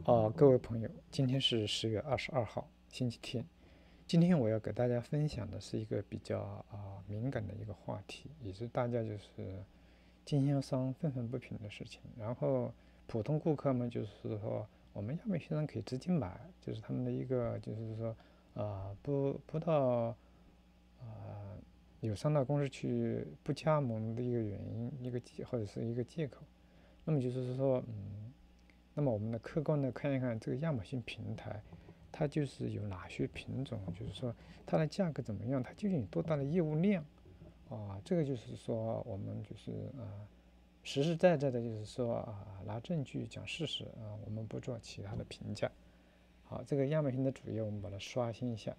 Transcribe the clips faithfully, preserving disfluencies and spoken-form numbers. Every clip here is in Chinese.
啊，各位朋友，今天是十月二十二号，星期天。今天我要给大家分享的是一个比较啊敏感的一个话题，也是大家就是经销商愤愤不平的事情。然后普通顾客们就是说，我们亚马逊上可以直接买，就是他们的一个就是说啊不不到啊有商纳公司去不加盟的一个原因，一个借或者是一个借口。那么就是说，嗯。那么我们的客观的看一看这个亚马逊平台，它就是有哪些品种，就是说它的价格怎么样，它究竟有多大的业务量啊？这个就是说我们就是啊实实在在的，就是说啊拿证据讲事实啊，我们不做其他的评价。好，这个亚马逊的主页我们把它刷新一下。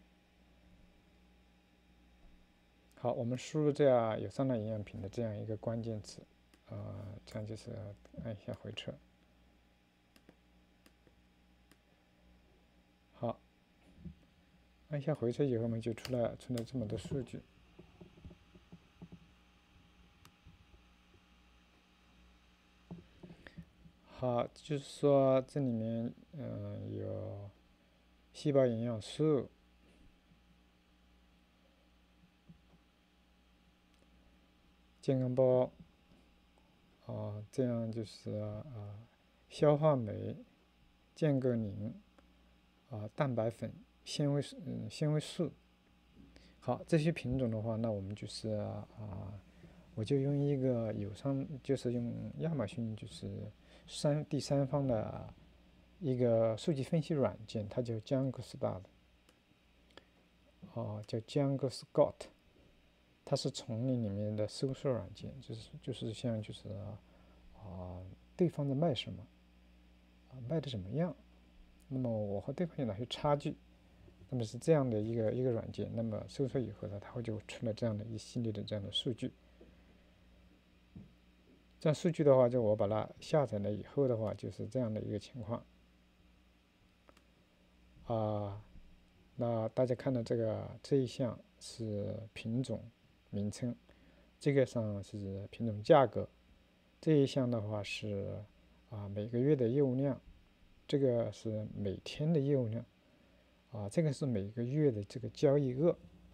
好，我们输入这样有三大营养品的这样一个关键词，啊，这样就是按一下回撤。好，按下回车以后，我们就出来出来这么多数据。好，就是说这里面嗯有细胞营养素、健康包啊，这样就是啊消化酶、健格宁啊、蛋白粉、纤维嗯纤维素。好，这些品种的话，那我们就是啊，我就用一个友商，就是用亚马逊就是三第三方的一个数据分析软件，它叫 Jungle Start， 哦，叫 Jungle Scout， 它是丛林里面的搜索软件，就是就是像就是啊，对方在卖什么，啊卖的怎么样，那么我和对方有哪些差距，那么是这样的一个一个软件，那么搜索以后呢，它会就出了这样的一系列的这样的数据。这样数据的话，就我把它下载了以后的话，就是这样的一个情况啊。那大家看到这个这一项是品种名称，这个上是品种价格，这一项的话是啊每个月的业务量，这个是每天的业务量啊，这个是每个月的这个交易额。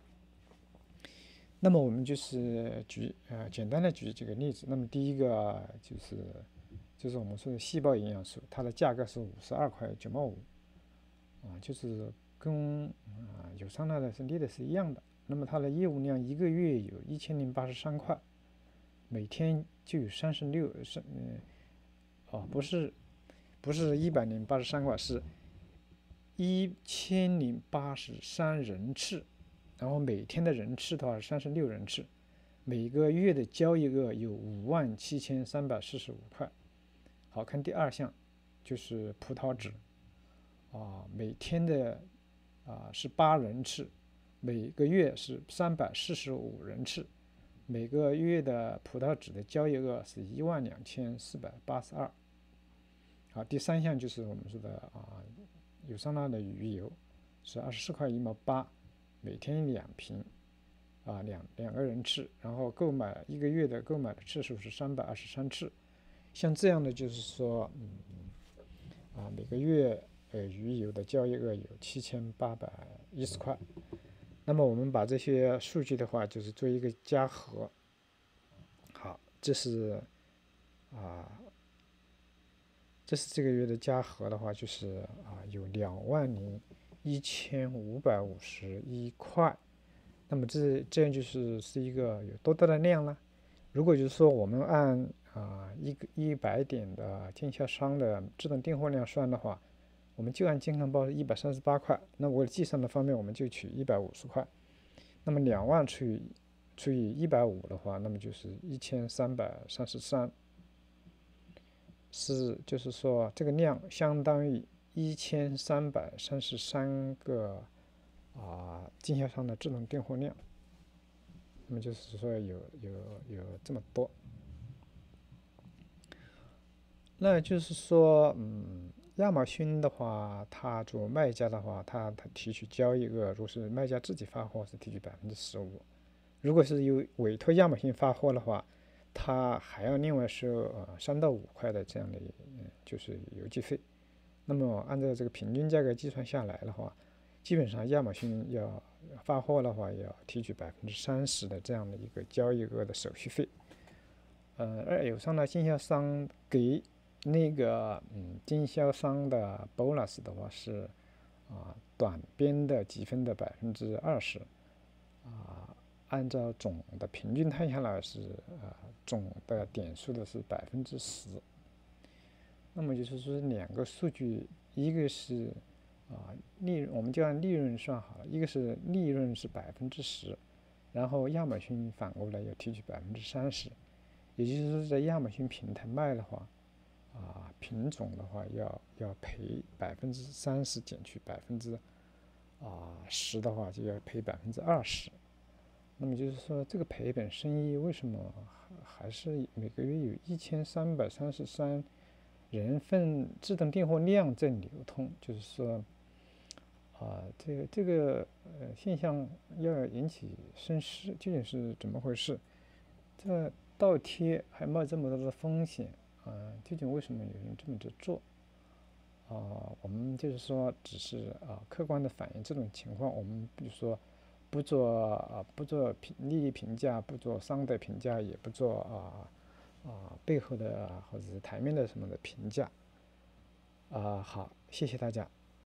那么我们就是举呃简单的举几个例子。那么第一个就是就是我们说的细胞营养素，它的价格是五十二块九毛五啊，就是跟啊友商那的是列的是一样的。那么它的业务量一个月有一千零八十三块，每天就有三十六是嗯哦不是不是一百零八十三块，是一千零八十三人次。然后每天的人次的话是三十六人次，每个月的交易额有五万七千三百四十五块。好看第二项就是葡萄籽啊，每天的啊是八人次，每个月是三百四十五人次，每个月的葡萄籽的交易额是一万两千四百八十二。好，第三项就是我们说的啊有桑拿的鱼油是二十四块一毛八。每天两瓶，啊两两个人次，然后购买一个月的购买的次数是三百二十三次。像这样的就是说，嗯啊每个月呃鱼油的交易额有七千八百一十块。那么我们把这些数据的话，就是做一个加和。好，这是啊这是这个月的加和的话，就是啊有两万零一千五百五十一块。那么这这样就是是一个有多大的量呢？如果就是说我们按啊一个一百点的经销商的自动订货量算的话，我们就按健康包是一百三十八块。那为了计算的方面，我们就取一百五十块。那么两万除以除以一百五的话，那么就是一千三百三十三。是就是说这个量相当于一千三百三十三个啊经销商的自动订货量。那么就是说有有有这么多。那就是说，嗯，亚马逊的话，它做卖家的话，它它提取交易额，如果是卖家自己发货是提取百分之十五，如果是由委托亚马逊发货的话，它还要另外收呃三到五块的这样的，嗯，就是邮寄费。 那么按照这个平均价格计算下来的话，基本上亚马逊要发货的话要提取百分之三十的这样的一个交易额的手续费。呃，而友商的经销商给那个嗯经销商的 bonus 的话是啊短边的积分的百分之二十啊，按照总的平均摊下来是啊总的点数的是百分之十。那么就是说两个数据，一个是啊利润，我们就按利润算好了，一个是利润是百分之十，然后亚马逊反过来要提取百分之三十，也就是说在亚马逊平台卖的话，啊品种的话要要赔百分之三十减去百分之啊十的话就要赔百分之二十。那么就是说这个赔本生意为什么还是每个月有一千三百三十三人份自动订货量在流通？就是说啊，这个这个呃现象要引起深思，究竟是怎么回事？这倒贴还冒这么多的风险啊，究竟为什么有人这么着做？啊，我们就是说只是啊客观的反映这种情况，我们比如说不做啊不做评利益评价，不做商的评价，也不做啊啊背后的或者是台面的什么的评价啊。好，谢谢大家。